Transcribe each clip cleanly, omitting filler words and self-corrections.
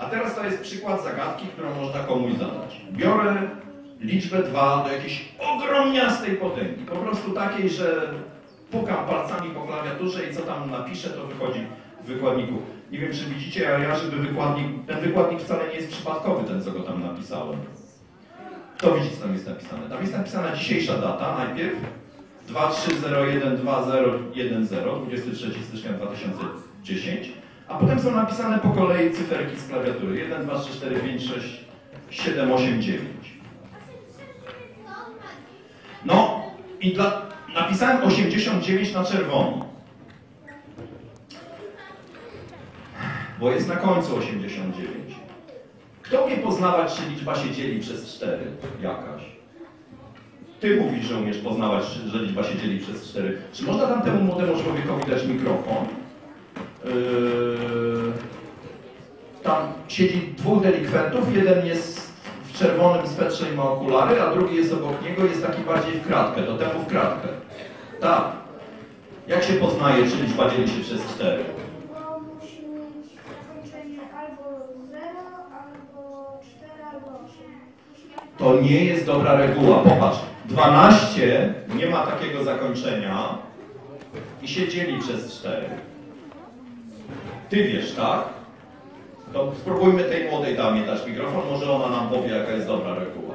teraz to jest przykład zagadki, którą można komuś zadać. Biorę liczbę 2 do jakiejś ogromniastej potęgi. Po prostu takiej, że pukam palcami po klawiaturze i co tam napiszę, to wychodzi w wykładniku. Nie wiem, czy widzicie, a ja, żeby ten wykładnik wcale nie jest przypadkowy, ten, co go tam napisałem. Kto widzi, co tam jest napisane? Tam jest napisana dzisiejsza data, najpierw 23012010, 23 stycznia 2010, a potem są napisane po kolei cyferki z klawiatury. 1, 2, 3, 4, 5, 6, 7, 8, 9. No i napisałem 89 na czerwono. Bo jest na końcu 89. Kto umie poznawać, czy liczba się dzieli przez 4 jakaś? Ty mówisz, że umiesz poznawać, że liczba się dzieli przez 4. Czy można tamtemu młodemu człowiekowi dać mikrofon? Tam siedzi 2 delikwentów, jeden jest w czerwonym swetrze i ma okulary, a drugi jest obok niego, jest taki bardziej w kratkę, to temu w kratkę. Tak. Jak się poznaje, czy liczba dzieli się przez 4? Bo musi mieć zakończenie albo 0, albo 4, albo 8. To nie jest dobra reguła. Popatrz, 12 nie ma takiego zakończenia i się dzieli przez 4. Ty wiesz, tak? To spróbujmy tej młodej damie dać mikrofon, może ona nam powie, jaka jest dobra reguła.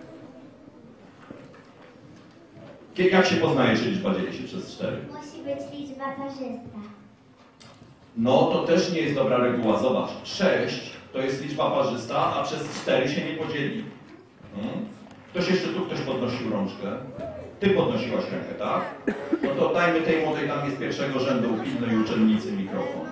Jak się poznaje, czy liczba dzieli się przez 4? Musi być liczba parzysta. No, to też nie jest dobra reguła. Zobacz, 6 to jest liczba parzysta, a przez 4 się nie podzieli. Ktoś jeszcze tu, ktoś podnosił rączkę. Ty podnosiłaś rękę, tak? No to dajmy tej młodej damie z pierwszego rzędu pilnej uczennicy mikrofon.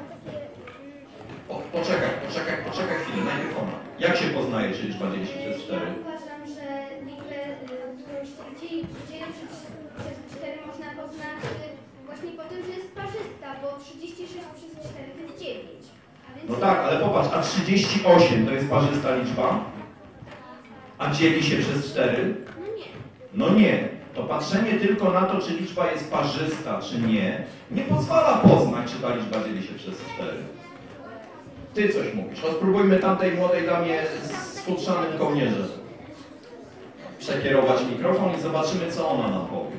Poczekaj chwilę, najpierw ona. Jak się poznaje, czy liczba dzieli się przez 4? Uważam, że liczbę, którą się dzieli przez 4 można poznać właśnie po tym, że jest parzysta, bo 36 przez 4 to jest 9. No tak, ale popatrz, a 38 to jest parzysta liczba? A dzieli się przez 4? No nie. No nie. To patrzenie tylko na to, czy liczba jest parzysta, czy nie, nie pozwala poznać, czy ta liczba dzieli się przez 4. Ty coś mówisz. No spróbujmy tamtej młodej damie z futrzanym kołnierzem przekierować mikrofon i zobaczymy, co ona nam powie.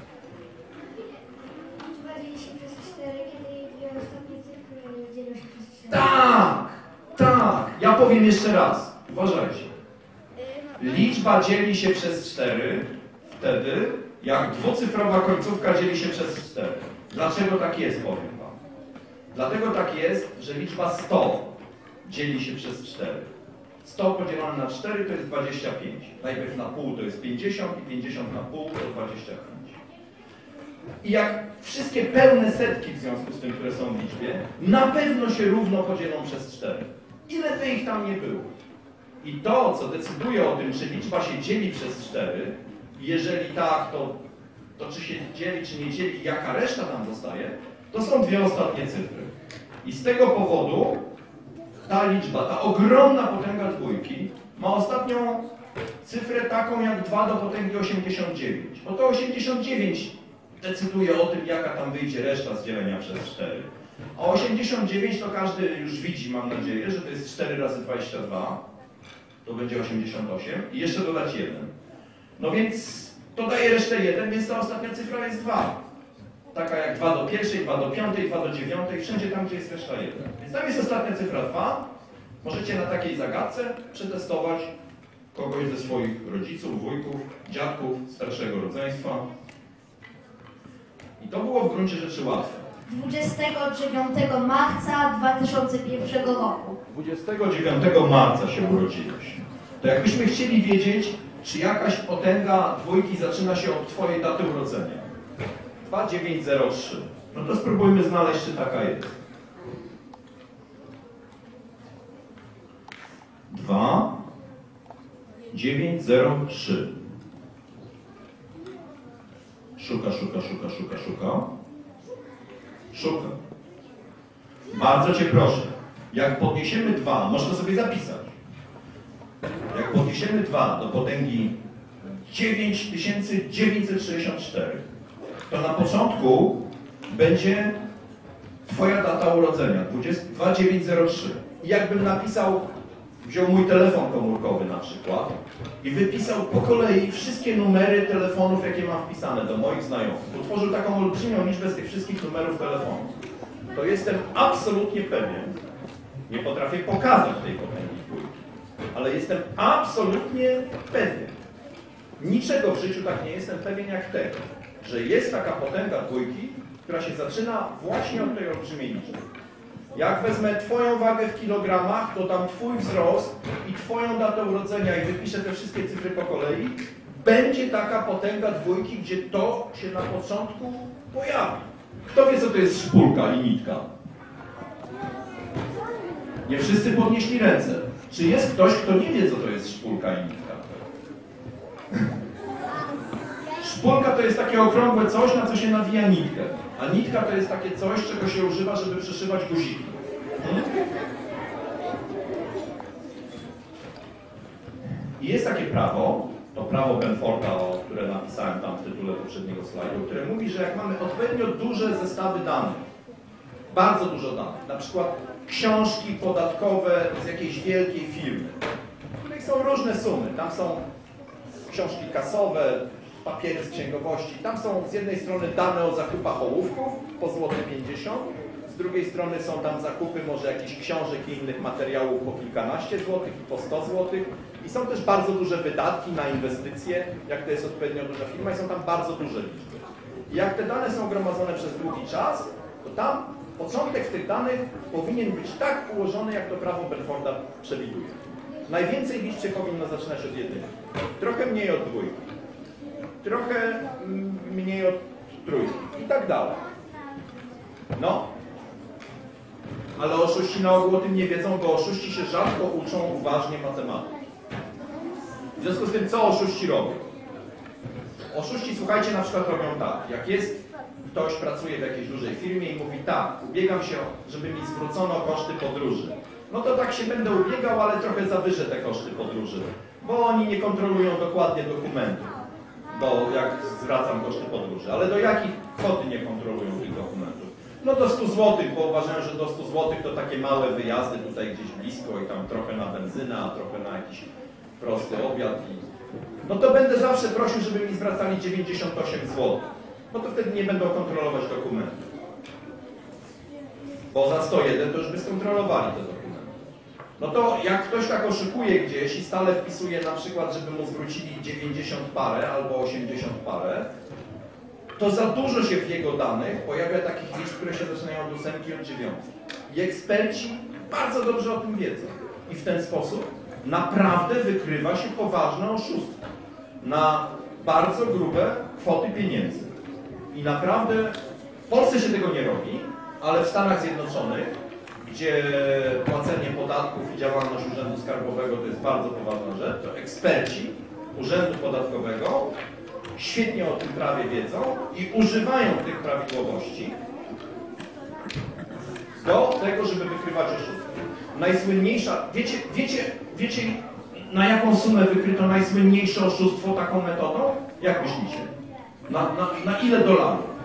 Liczba dzieli się przez 4, kiedy jej dwie ostatnie cyfry dzielą się przez 4. Tak. Ja powiem jeszcze raz. Uważajcie. Liczba dzieli się przez 4 wtedy, jak dwucyfrowa końcówka dzieli się przez 4. Dlaczego tak jest, powiem wam. Dlatego tak jest, że liczba 100 dzieli się przez 4. 100 podzielone na 4 to jest 25. Najpierw na pół to jest 50 i 50 na pół to 25. I jak wszystkie pełne setki w związku z tym, które są w liczbie, na pewno się równo podzielą przez 4. Ile by ich tam nie było. I to, co decyduje o tym, czy liczba się dzieli przez 4, jeżeli tak, to czy się dzieli, czy nie dzieli, jaka reszta tam zostaje, to są dwie ostatnie cyfry. I z tego powodu ta liczba, ta ogromna potęga dwójki ma ostatnią cyfrę taką jak 2 do potęgi 89. Bo to 89 decyduje o tym, jaka tam wyjdzie reszta z dzielenia przez 4. A 89 to każdy już widzi, mam nadzieję, że to jest 4 razy 22. To będzie 88 i jeszcze dodać 1. No więc to daje resztę 1, więc ta ostatnia cyfra jest 2. Taka jak 2 do pierwszej, 2 do piątej, 2 do dziewiątej, wszędzie tam, gdzie jest reszta 1. Więc tam jest ostatnia cyfra 2. Możecie na takiej zagadce przetestować kogoś ze swoich rodziców, wujków, dziadków, starszego rodzeństwa. I to było w gruncie rzeczy łatwe. 29 marca 2001 roku. 29 marca się urodziłeś. To jakbyśmy chcieli wiedzieć, czy jakaś potęga dwójki zaczyna się od twojej daty urodzenia. 2903. No to spróbujmy znaleźć, czy taka jest. 2903. Szuka. Bardzo cię proszę. Jak podniesiemy 2, można sobie zapisać. Jak podniesiemy 2 do potęgi 9964, to na początku będzie twoja data urodzenia, 2903. I jakbym napisał wziął mój telefon komórkowy na przykład i wypisał po kolei wszystkie numery telefonów, jakie mam wpisane do moich znajomych. Utworzył taką olbrzymią liczbę z tych wszystkich numerów telefonów. To jestem absolutnie pewien, nie potrafię pokazać tej potęgi dwójki, ale jestem absolutnie pewien. Niczego w życiu tak nie jestem pewien jak tego, że jest taka potęga dwójki, która się zaczyna właśnie od tej olbrzymiej liczby. Jak wezmę Twoją wagę w kilogramach, to dam Twój wzrost i Twoją datę urodzenia i wypiszę te wszystkie cyfry po kolei, będzie taka potęga dwójki, gdzie to się na początku pojawi. Kto wie, co to jest szpulka i nitka? Nie wszyscy podnieśli ręce. Czy jest ktoś, kto nie wie, co to jest szpulka i nitka? Szpulka to jest takie okrągłe coś, na co się nawija nitkę. A nitka to jest takie coś, czego się używa, żeby przyszywać guziki. I jest takie prawo, to prawo Benforda, które napisałem tam w tytule poprzedniego slajdu, które mówi, że jak mamy odpowiednio duże zestawy danych, bardzo dużo danych, na przykład książki podatkowe z jakiejś wielkiej firmy, w których są różne sumy, tam są książki kasowe, papiery z księgowości, tam są z jednej strony dane o zakupach ołówków po złoty 50, z drugiej strony są tam zakupy może jakichś książek i innych materiałów po kilkanaście złotych i po 100 złotych i są też bardzo duże wydatki na inwestycje, jak to jest odpowiednio duża firma i są tam bardzo duże liczby. I jak te dane są gromadzone przez długi czas, to tam początek w tych danych powinien być tak ułożony, jak to prawo Benforda przewiduje. Najwięcej liczb się powinno zaczynać od jedynki, trochę mniej od dwójki, trochę mniej od trójki i tak dalej. No, ale oszuści na ogół o tym nie wiedzą, bo oszuści się rzadko uczą uważnie matematyki. W związku z tym, co oszuści robią? Oszuści, słuchajcie, na przykład robią tak. Jak jest ktoś, pracuje w jakiejś dużej firmie i mówi tak, ubiegam się, żeby mi zwrócono koszty podróży. No to tak się będę ubiegał, ale trochę zawyżę te koszty podróży, bo oni nie kontrolują dokładnie dokumentów, jak zwracam koszty podróży. Ale do jakich kwoty nie kontrolują tych dokumentów? No do 100 zł, bo uważają, że do 100 zł to takie małe wyjazdy tutaj gdzieś blisko i tam trochę na benzynę, a trochę na jakiś prosty obiad. No to będę zawsze prosił, żeby mi zwracali 98 zł, bo to wtedy nie będą kontrolować dokumentów. Bo za 101 to już by skontrolowali te dokumenty. No to jak ktoś tak oszukuje gdzieś i stale wpisuje na przykład, żeby mu zwrócili 90 parę albo 80 parę, to za dużo się w jego danych pojawia takich liczb, które się zaczynają od 8 i od 9. I eksperci bardzo dobrze o tym wiedzą. I w ten sposób naprawdę wykrywa się poważne oszustwo na bardzo grube kwoty pieniędzy. I naprawdę w Polsce się tego nie robi, ale w Stanach Zjednoczonych, gdzie płacenie podatków i działalność Urzędu Skarbowego to jest bardzo poważna rzecz, to eksperci Urzędu Podatkowego świetnie o tym prawie wiedzą i używają tych prawidłowości do tego, żeby wykrywać oszustwo. Najsłynniejsza, wiecie na jaką sumę wykryto najsłynniejsze oszustwo taką metodą? Jak myślicie? Na ile dolarów?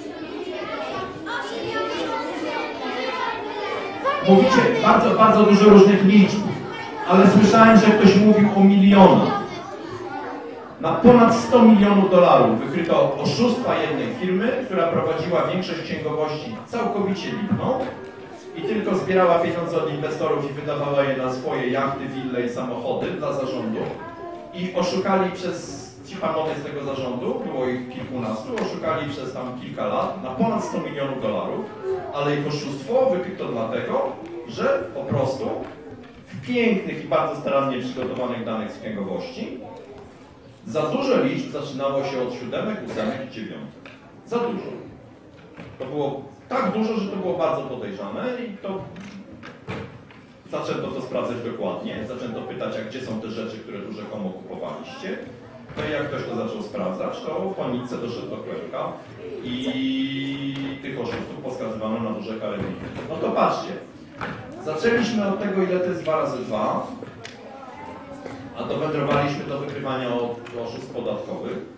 Mówicie bardzo dużo różnych liczb, ale słyszałem, że ktoś mówił o milionach. Na ponad 100 milionów dolarów wykryto oszustwa jednej firmy, która prowadziła większość księgowości całkowicie lipną i tylko zbierała pieniądze od inwestorów i wydawała je na swoje jachty, wille i samochody dla zarządu. I oszukali ci panowie z tego zarządu, było ich kilkunastu, oszukali przez tam kilka lat na ponad 100 milionów dolarów, ale ich oszustwo wykryto dlatego, że po prostu w pięknych i bardzo starannie przygotowanych danych z księgowości za dużo liczb zaczynało się od 7, 8 i 9. Za dużo. To było tak dużo, że to było bardzo podejrzane i to zaczęto to sprawdzać dokładnie. Zaczęto pytać, a gdzie są te rzeczy, które tu rzekomo kupowaliście. No i jak ktoś to zaczął sprawdzać, to po nitce doszedł do kłębka i tych oszustów poskazywano na duże kary. No to patrzcie. Zaczęliśmy od tego, ile to jest 2 razy 2, a to wędrowaliśmy do wykrywania oszustw podatkowych.